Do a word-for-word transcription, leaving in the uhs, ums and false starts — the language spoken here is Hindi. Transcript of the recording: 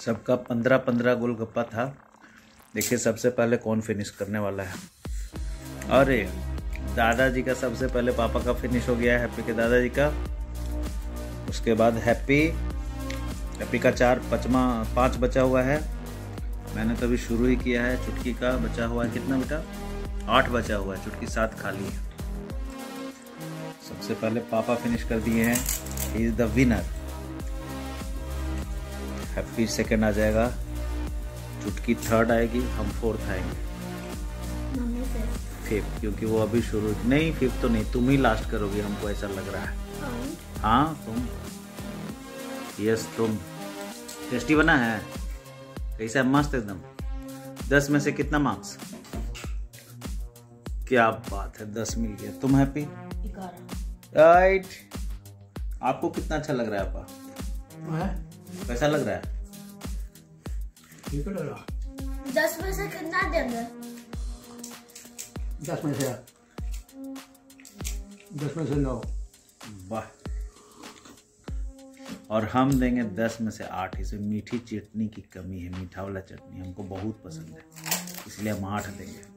सबका पंद्रह पंद्रह गोलगप्पा था। देखिए सबसे पहले कौन फिनिश करने वाला है। अरे दादाजी का सबसे पहले पापा का फिनिश हो गया है, हैप्पी के दादाजी का। उसके बाद हैप्पी हैप्पी का चार पचमा पाँच बचा हुआ है। मैंने तो अभी शुरू ही किया है। चुटकी का बचा हुआ है कितना बेटा? आठ बचा हुआ है, चुटकी सात खाली है। सबसे पहले पापा फिनिश कर दिए हैं, he is the winner. Happy second आ जाएगा, चुटकी थर्ड आएगी, हम फोर्थ आएंगे, फिफ्थ, क्योंकि वो अभी शुरू नहीं, फिफ्थ तो नहीं, तुम ही लास्ट करोगी हमको ऐसा लग रहा है। हाँ तुम, यस तुम। टेस्टी बना है, कैसा मस्त एकदम। दस में से कितना मार्क्स? क्या बात है, दस मिल गया। तुम हैप्पी? राइट। आपको कितना अच्छा लग रहा है पापा? कैसा लग रहा है? ठीक लग रहा। दस में से कितना देंगे? दस में से दस में से नौ। वाह। और हम देंगे दस में से आठ। इसमें मीठी चटनी की कमी है, मीठा वाला चटनी हमको बहुत पसंद है, इसलिए हम आठ देंगे।